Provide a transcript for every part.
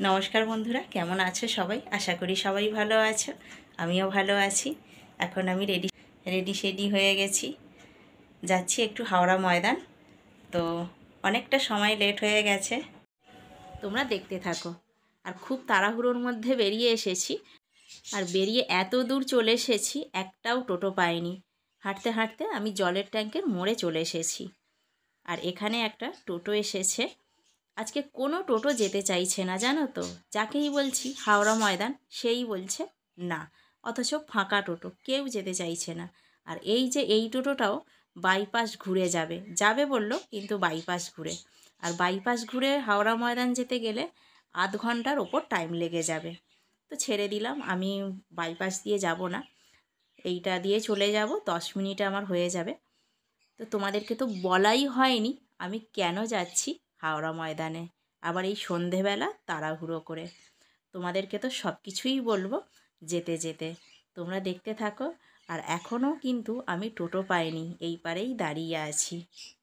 নমস্কার বন্ধুরা, কেমন আছো সবাই? আশা করি সবাই ভালো আছো, আমিও ভালো আছি। এখন আমি রেডি হয়ে গেছি, যাচ্ছি একটু হাওড়া ময়দান। তো অনেকটা সময় লেট হয়ে গেছে, তোমরা দেখতে থাকো। আর খুব তাড়াহুড়োর মধ্যে বেরিয়ে এসেছি, আর বেরিয়ে এত দূর চলে এসেছি, একটাও টোটো পাইনি। হাঁটতে হাঁটতে আমি জলের ট্যাঙ্কের মোড়ে চলে এসেছি। আর এখানে একটা টোটো এসেছে। আজকে কোনো টোটো যেতে চাইছে না, জানো তো। যাকেই বলছি হাওড়া ময়দান, সেই বলছে না। অথচ ফাঁকা টোটো, কেউ যেতে চাইছে না। আর এই টোটোটাও বাইপাস ঘুরে যাবে বললো, কিন্তু বাইপাস ঘুরে। আর বাইপাস ঘুরে হাওড়া ময়দান যেতে গেলে আধ ঘন্টার ওপর টাইম লেগে যাবে। তো ছেড়ে দিলাম, আমি বাইপাস দিয়ে যাব না, এইটা দিয়ে চলে যাব, 10 মিনিটে আমার হয়ে যাবে। তো তোমাদেরকে তো বলাই হয়নি আমি কেন যাচ্ছি হাওড়া ময়দানে, আবার এই সন্ধেবেলা তাড়াহুড়ো করে। তোমাদেরকে তো সব কিছুই বলবো যেতে যেতে, তোমরা দেখতে থাকো। আর এখনও কিন্তু আমি টোটো পাইনি, এই পারেই দাঁড়িয়ে আছি।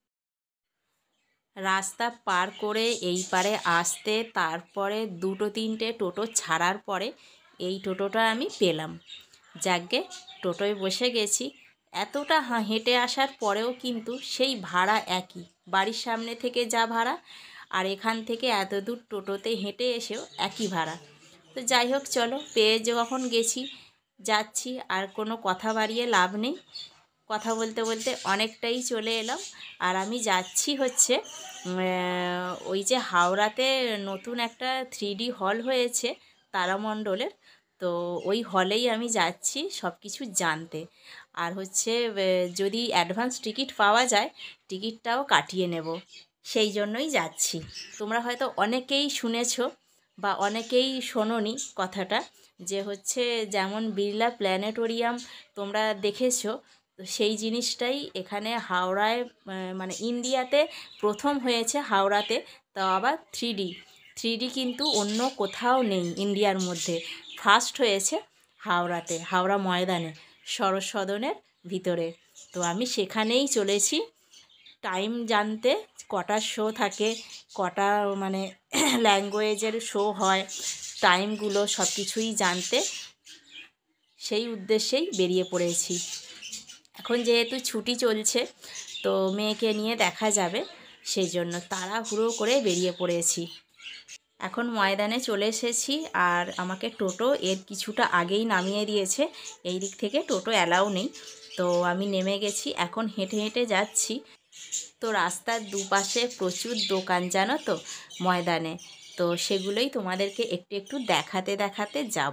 রাস্তা পার করে এই পারে আসতে তারপরে 2-3টে টোটো ছাড়ার পরে এই টোটোটা আমি পেলাম। যাকগে, টোটোয় বসে গেছি। এতটা হেঁটে আসার পরেও কিন্তু সেই ভাড়া একই, বাড়ির সামনে থেকে যা ভাড়া আর এখান থেকে এত দূর টোটোতে হেঁটে এসেও একই ভাড়া। তো যাই হোক, চলো, পেয়ে যখন গেছি যাচ্ছি, আর কোনো কথা বাড়িয়ে লাভ নেই। কথা বলতে বলতে অনেকটাই চলে এলাম। আর আমি যাচ্ছি হচ্ছে ওই যে হাওড়াতে নতুন একটা 3D হল হয়েছে তারামণ্ডলের, তো ওই হলেই আমি যাচ্ছি সব কিছু জানতে। আর হচ্ছে যদি অ্যাডভান্স টিকিট পাওয়া যায়, টিকিটটাও কাটিয়ে নেব, সেই জন্যই যাচ্ছি। তোমরা হয়তো অনেকেই শুনেছো বা অনেকেই শোনোনি কথাটা, যে হচ্ছে যেমন বিড়লা প্ল্যানেটোরিয়াম তোমরা দেখেছো, তো সেই জিনিসটাই এখানে হাওড়ায়, মানে ইন্ডিয়াতে প্রথম হয়েছে হাওড়াতে। তাও আবার 3D কিন্তু অন্য কোথাও নেই ইন্ডিয়ার মধ্যে, ফার্স্ট হয়েছে হাওড়াতে, হাওড়া ময়দানে, সরোজ সদনের ভিতরে। তো আমি সেখানেই চলেছি টাইম জানতে, কটার শো থাকে, কটা মানে ল্যাঙ্গুয়েজের শো হয়, টাইমগুলো সব কিছুই জানতে, সেই উদ্দেশ্যেই বেরিয়ে পড়েছি। এখন যেহেতু ছুটি চলছে, তো মেয়েকে নিয়ে দেখা যাবে, সেই জন্য তাড়াহুড়ো করে বেরিয়ে পড়েছি। এখন ময়দানে চলে এসেছি, আর আমাকে টোটো এর কিছুটা আগেই নামিয়ে দিয়েছে। এই দিক থেকে টোটো অ্যালাউ নেই, তো আমি নেমে গেছি। এখন হেঁটে হেঁটে যাচ্ছি। তো রাস্তার দুপাশে প্রচুর দোকান, জানো তো, ময়দানে। তো সেগুলোই তোমাদেরকে একটু একটু দেখাতে দেখাতে যাব।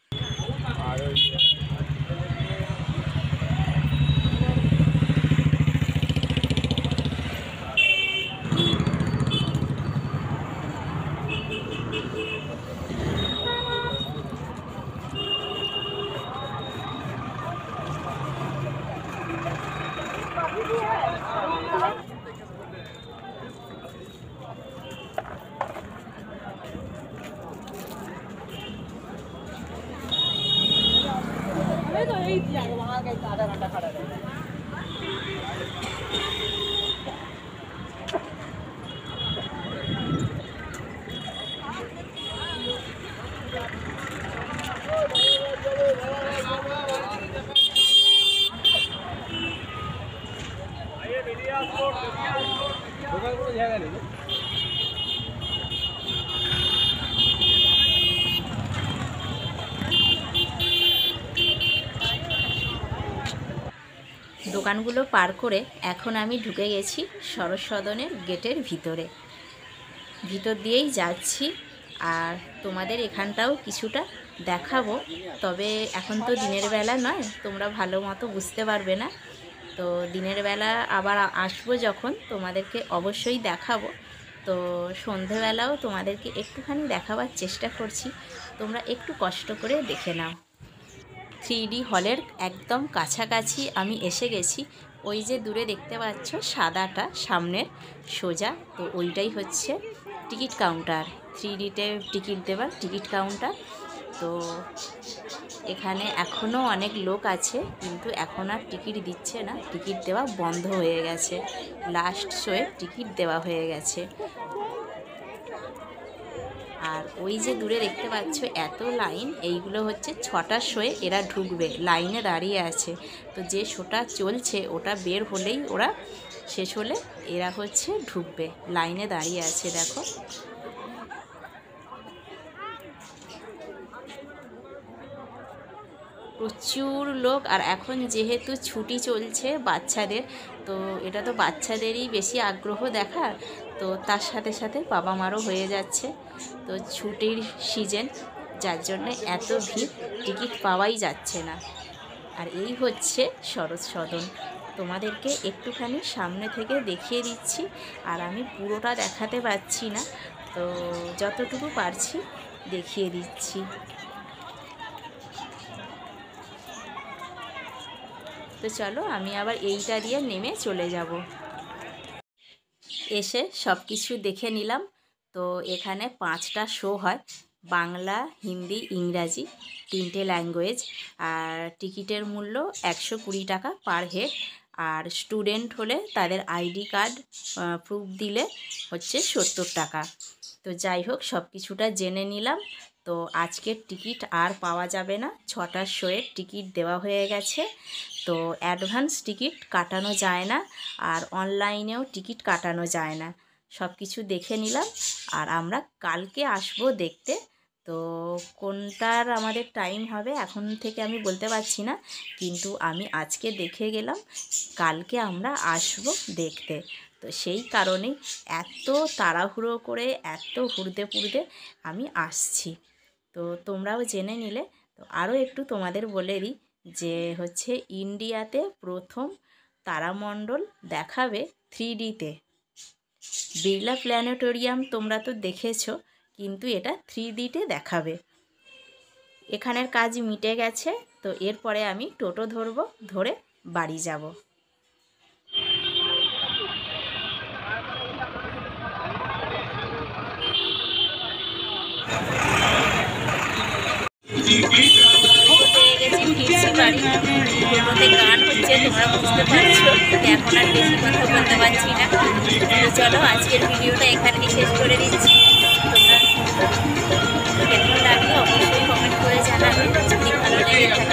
দোকানগুলো পার করে এখন আমি ঢুকে গেছি সরোজ সদনের গেটের ভিতর দিয়েই যাচ্ছি। আর তোমাদের এখানটাও কিছুটা দেখাবো, তবে এখন তো দিনের বেলা নয়, তোমরা ভালো মতো বুঝতে পারবে না। তো দিনের বেলা আবার আসবো যখন, তোমাদেরকে অবশ্যই দেখাবো। তো সন্ধেবেলাও তোমাদেরকে একটুখানি দেখাবার চেষ্টা করছি, তোমরা একটু কষ্ট করে দেখে নাও। 3D হলের একদম কাছাকাছি আমি এসে গেছি। ওই যে দূরে দেখতে পাচ্ছ সাদাটা সামনের সোজা, তো ওইটাই হচ্ছে টিকিট কাউন্টার, 3Dতে টিকিট দেবার টিকিট কাউন্টার। তো এখানে এখনও অনেক লোক আছে, কিন্তু এখন আর টিকিট দিচ্ছে না, টিকিট দেওয়া বন্ধ হয়ে গেছে, লাস্ট শোয়ে টিকিট দেওয়া হয়ে গেছে। আর ওই যে দূরে দেখতে পাচ্ছ এত লাইন, এইগুলো হচ্ছে 6টার শোয়ে এরা ঢুকবে, লাইনে দাঁড়িয়ে আছে। তো যে শোটা চলছে ওটা বের হলেই ওরা শেষ হলে এরা হচ্ছে ঢুকবে, লাইনে দাঁড়িয়ে আছে দেখো। প্রচুর লোক। আর এখন যেহেতু ছুটি চলছে বাচ্চাদের, তো এটা তো বাচ্চাদেরই বেশি আগ্রহ দেখার, তো তার সাথে সাথে বাবা মারও হয়ে যাচ্ছে। তো ছুটির সিজন, যার জন্য এত ভিড়, টিকিট পাওয়াই যাচ্ছে না। আর এই হচ্ছে শরৎ সদন, তোমাদেরকে একটুখানি সামনে থেকে দেখিয়ে দিচ্ছি। আর আমি পুরোটা দেখাতে পারছি না, তো যতটুকু পারছি দেখিয়ে দিচ্ছি। তো চলো আমি আবার এইটা দিয়ে নেমে চলে যাব। এসে সব কিছু দেখে নিলাম। তো এখানে 5টা শো হয়, বাংলা, হিন্দি, ইংরাজি, 3টে ল্যাঙ্গুয়েজ। আর টিকিটের মূল্য 120 টাকা পার হেড। আর স্টুডেন্ট হলে তাদের আইডি কার্ড প্রুফ দিলে হচ্ছে 70 টাকা। তো যাই হোক, সব কিছুটা জেনে নিলাম। তো আজকের টিকিট আর পাওয়া যাবে না, 6টার শোয়ের টিকিট দেওয়া হয়ে গেছে। তো অ্যাডভান্স টিকিট কাটানো যায় না, আর অনলাইনেও টিকিট কাটানো যায় না। সব কিছু দেখে নিলাম। আর আমরা কালকে আসবো দেখতে। তো কোনটার আমাদের টাইম হবে এখন থেকে আমি বলতে পারছি না, কিন্তু আমি আজকে দেখে গেলাম, কালকে আমরা আসবো দেখতে। তো সেই কারণেই এত তাড়াহুড়ো করে, এত হুড়দে পুড়দে আমি আসছি। তো তোমরাও জেনে নিলে। তো আরও একটু তোমাদের বলে দিই যে হচ্ছে ইন্ডিয়াতে প্রথম তারামণ্ডল দেখাবে 3Dতে। বিড়লা প্ল্যানেটোরিয়াম তোমরা তো দেখেছো, কিন্তু এটা 3Dতে দেখাবে। এখানের কাজ মিটে গেছে। তো এরপরে আমি টোটো ধরবো, ধরে বাড়ি যাব। পেয়ে গেছি, ফিরছি বাড়ি। টোটোতে গান হচ্ছে, তোমরা বুঝতে পারছো। এখন আর বেশি কথা বলতে পারছি না। তো চলো আজকের ভিডিওটা এখানেই শেষ করে দিচ্ছি। তোমরা কেমন লাগলো অবশ্যই কমেন্ট করে জানাবে। যদি ভালো লেগে থাকে